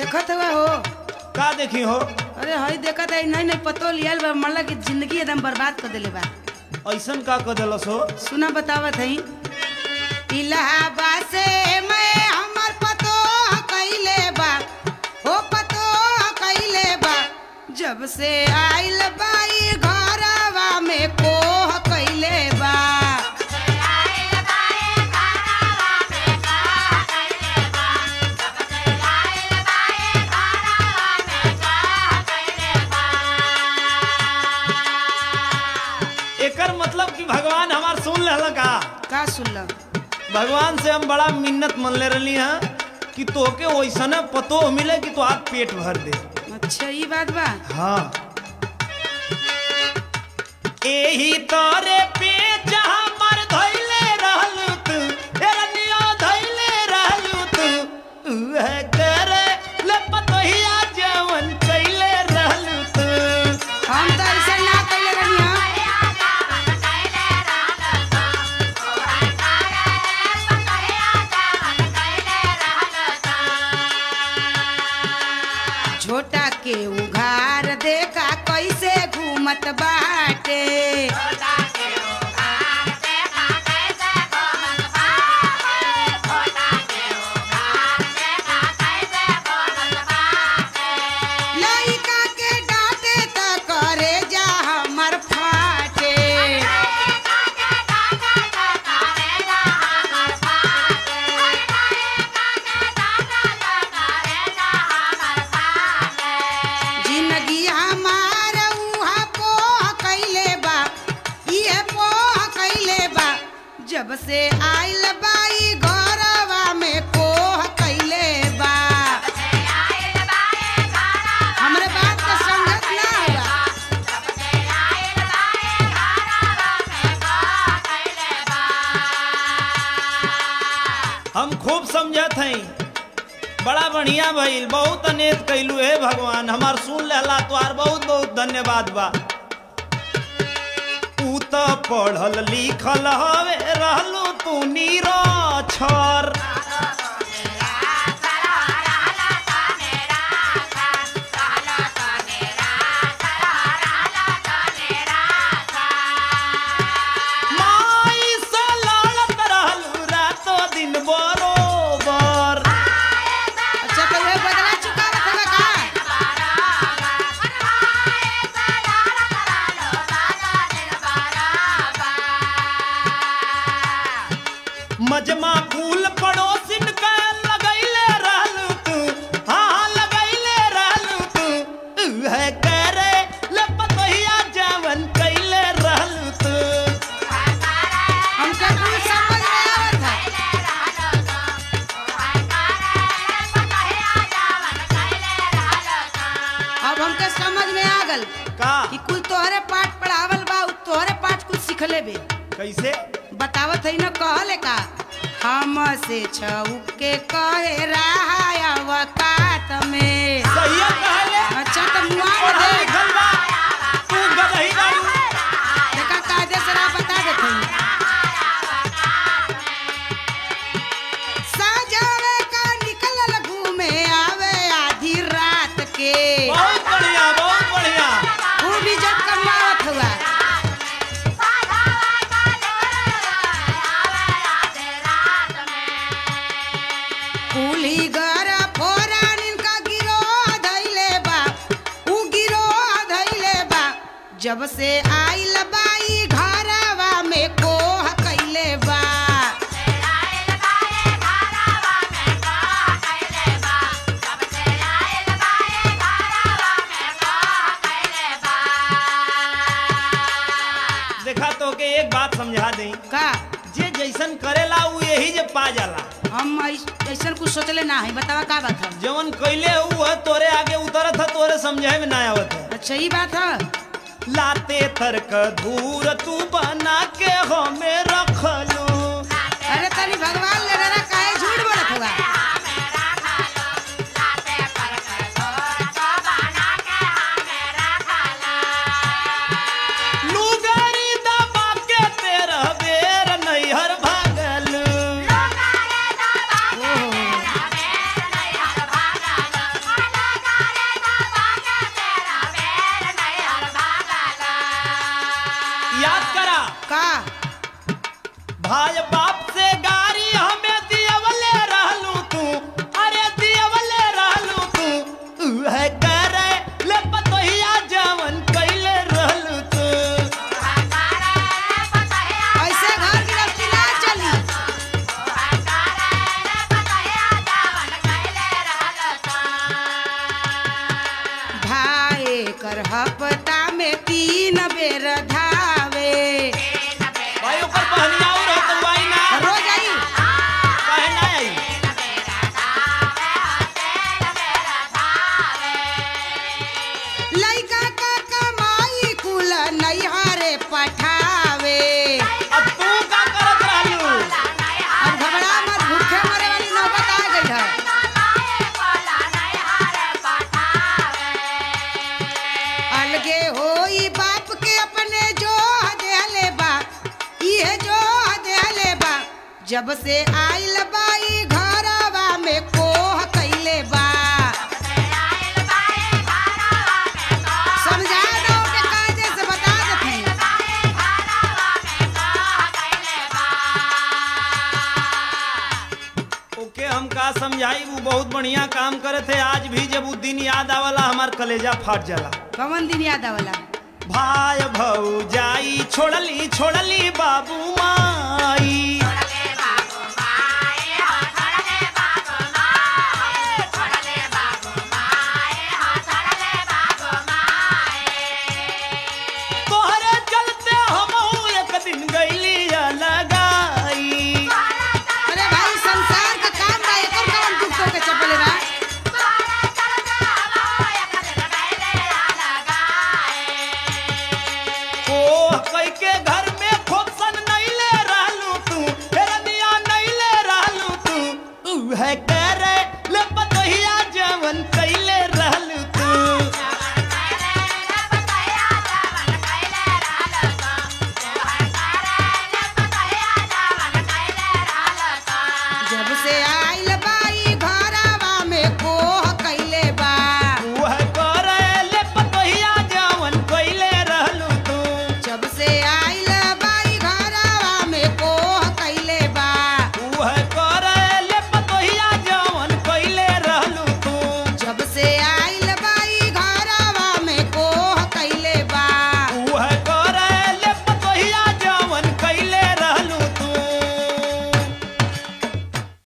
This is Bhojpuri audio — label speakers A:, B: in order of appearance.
A: देखत हुआ हो
B: का देखी हो?
A: अरे हई देखत है नहीं नहीं पतो लियल बा मतलब कि जिंदगी एकदम बर्बाद कर देले बा।
B: ऐसन का कर देलस हो?
A: सुना बतावत है इलाहाबाद से मैं हमर पतो कइले बा हो पतो कइले बा जब से आइल बाई घरवा में कोह कइले बा।
B: एकर मतलब कि भगवान हमार सुन लेला का
A: सुनल?
B: भगवान से हम बड़ा मिन्नत मन ले रही हैं कि तोके वैसने पतो मिले कि तो आप पेट भर दे।
A: अच्छा ये बात बा।
B: हाँ एही तोरे पे जहाँ मर धइले रहलू तू एरनियो धइले रहलू तू उहे करे ले पतोहिया जवन कइले रहलू तू।
A: हम तो ऐसा ना कइले रहनी हां। छोटा के उघार देखा कैसे घूमत बाटे। लइका के डांटे त करे जा हमर फाटे। जिंदगी हमार उहा पोह कइले बा इहे पोह कइले बा जब से आइल बाई घरवा में कोह कइले बा। हमरे बात का संगत ना हुआ।
B: हम खूब समझत हई बड़ा बढ़िया भइल बहुत अनेक कैलू है भगवान हमार सुन लेला तोहार बहुत बहुत धन्यवाद बा। तू तो पढ़ल लिखल हवे रहलू तू निरक्षर। माई से लड़त रहलू रातो दिन बरोबर।
A: अच्छा तो ये बदला चुकावत हवे का?
B: मजमा फूल पड़ोसिन के लगैले रहलू तू हाँ लगैले रहलू तू उहे करे ले पतोहिया जवन कइले रहलू तू।
A: हमके कुछ समझ में आवत है। अब हमके समझ में आ गल
B: का
A: कि कुल तोहरे पाठ पढ़ावल बा तोहरे पाठ कुछ सिखले बे।
B: कैसे?
A: बतावत है न कहले का हम से छउक के कहे रहा अवकात में।
B: सही कहले।
A: अच्छा तो मुआ
B: पढ़ल
A: दे
B: लिखल बा तू गदही बाड़ू।
A: देखा कायदे से राह बता देते हैं। सजावे का निकलल घूमे आवे आधी रात के।
B: बहुत बढ़िया बहुत बढ़िया।
A: वो भी जब कमावत हुआ। कुली गरा फोरान इनका गिरो धइले बा उ गिरो धइले बा जब से आइल बाई घरवा में कोह कइले बा।
B: देखा तो के एक बात समझा दई
A: का
B: जे जैसन करेला उ यही जे पा जाला।
A: हम ऐसा कुछ सोचले ना है। बतावा का बात है?
B: जवन कैले उ है तोरे आगे उतरत है तोरे समझे में ना आवत है।
A: अच्छा ये बात है।
B: लाते तर्क धूर तू बना के हमें रखलू।
A: अरे तनी भगवान ले रहा काहे झूठ बोलत हुआ?
B: लुगारी दबा के तेरा बेर नैहर भागलू।
A: देवर हफ्ता में 3 बेर धावे।
B: भाई ऊपर पहनिया और रहत भाई ना
A: रोज आई
B: काहे ना आई
A: लइका का कमाई कुल नैहरे पठावे।
B: अब तू का करत रहलू
A: अब घबरा मत, भूखे मरे वाली नौबत आ गई है। अलगे होई बाप के अपने जो देहले बा, इहे जो देहले बा, जब से आइल बाई घरवा में कोह कइले बा। समझा दो के कायदे से बता देते।
B: ओके हम का समझाई वो बहुत बढ़िया काम करे थे। आज भी जब वो दिन याद आवला हमार कलेजा फाट जाला।
A: कौन दिन याद आवला?
B: भाई भौजाई छोड़ली छोड़ली बाबू माई